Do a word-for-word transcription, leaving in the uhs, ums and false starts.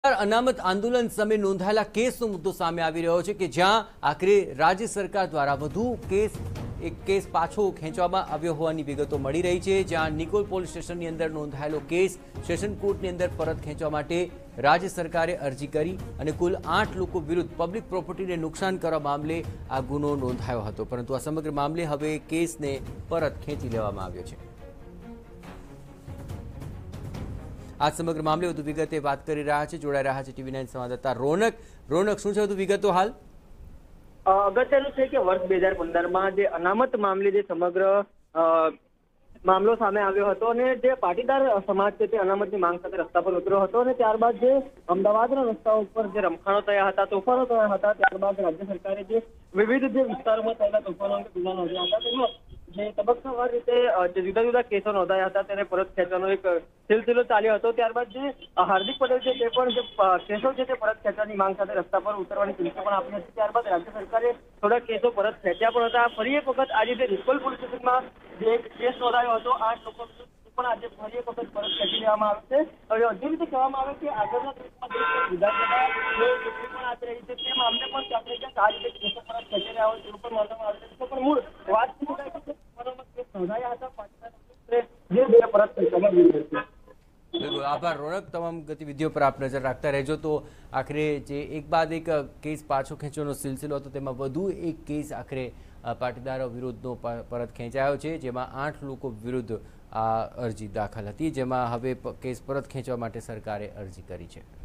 અનામત આંદોલન સામે નોંધાયેલા કેસનો મુદ્દો સામે આવી રહ્યો છે કે જ્યાં આખરે રાજ્ય સરકાર દ્વારા વધુ કેસ એક કેસ પાછો ખેંચવામાં આવ્યો હોવાની વિગતો મળી રહી છે। જ્યાં નિકોલ પોલીસ સ્ટેશનની અંદર નોંધાયેલો કેસ સેશન કોર્ટની અંદર પરત ખેંચવા માટે રાજ્ય સરકારે અરજી કરી અને કુલ આઠ લોકો વિરુદ્ધ પબ્લિક પ્રોપર્ટીને નુકસાન કરવા મામલે આ ગુનો નોંધાયો હતો, પરંતુ આ સમગ્ર મામલે હવે કેસને પરત ખેંચી લેવામાં આવ્યો છે। આ સમગ્ર મામલે વધુ વિગતે વાત કરી રહ્યા છે, જોડાઈ રહ્યા છે ટીવી નાઇન સંવાદદાતા રોનક। રોનક, શું છે વધુ વિગતો હાલ? અગત્યનું છે કે વર્ષ બે હજાર પંદરમાં જે અનામત મામલે જે સમગ્ર મામલો સામે આવ્યો હતો અને જે પાટીદાર સમાજ છે તે અનામતની માંગ સાથે રસ્તા પર ઉતર્યો હતો અને ત્યારબાદ જે અમદાવાદના રસ્તાઓ ઉપર જે રમખાણો થયા હતા, તોફાનો થયા હતા, ત્યારબાદ રાજ્ય સરકારે જે વિવિધ જે વિસ્તારોમાં થયેલા તોફાનો અંગે ગુના નોંધ્યા હતા તેમાં જે તબક્કાવાર રીતે જે જુદા જુદા કેસો નોંધાયા હતા તેને પરત ખેંચવાનો એક સિલસિલો ચાલ્યો હતો। ત્યારબાદ જે હાર્દિક પટેલ છે તે પણ જે કેસો છે તે પરત ખેંચવાની માંગ સાથે રસ્તા પર ઉતરવાની ચીમકી પણ આપી હતી। ત્યારબાદ રાજ્ય સરકારે થોડા કેસો પરત ખેંચ્યા પણ હતા। ફરી એક વખત આજે જે નિકોલ પોલીસ સ્ટેશનમાં જે એક કેસ નોંધાયો હતો આઠ લોકો પણ આજે ફરી એક વખત પરત ખેંચી લેવામાં આવે છે। હવે હજુ રીતે કહેવામાં આવે કે આગળના દિવસમાં વિધાનસભા ચૂંટણી પણ આવી રહી છે તે મામલે પણ આપણે ક્યાંક આ રીતે કેસો પરત ખેંચી રહ્યા હોય તેવું પણ માનવામાં આવે છે। પણ મૂળ વાત શું થાય છે નોંધાયા હતા જે બે પરત ખેંચવામાં આવી રહી છે। બિલકુલ, આભાર રોનક। તમામ ગતિવિધિઓ પર આપ નજર રાખતા રહેજો। તો આખરે જે એક બાદ એક કેસ પાછો ખેંચવાનો સિલસિલો હતો તેમાં વધુ એક કેસ આખરે પાટીદારો વિરુદ્ધનો પરત ખેંચાયો છે, જેમાં આઠ લોકો વિરુદ્ધ આ અરજી દાખલ હતી, જેમાં હવે કેસ પરત ખેંચવા માટે સરકારે અરજી કરી છે।